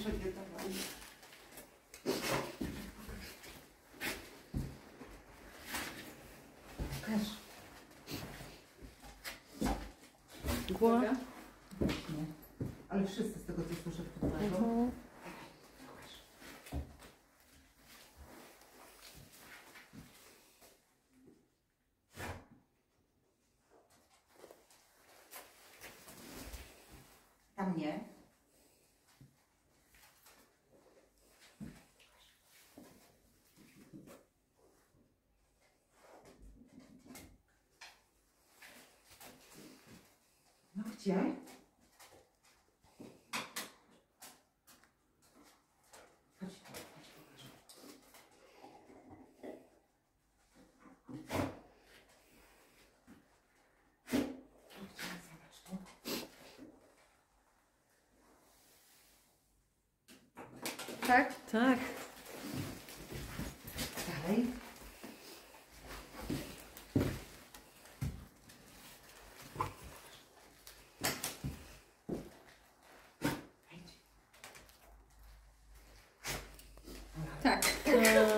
przegotowali. Pokaż. Głowa? Nie. Ale wszyscy z tego co słyszę podobają. Tam nie. No gdzie? Chodź, chodź, pokażę. Zobacz tu. Tak? Tak. Dalej. Tak.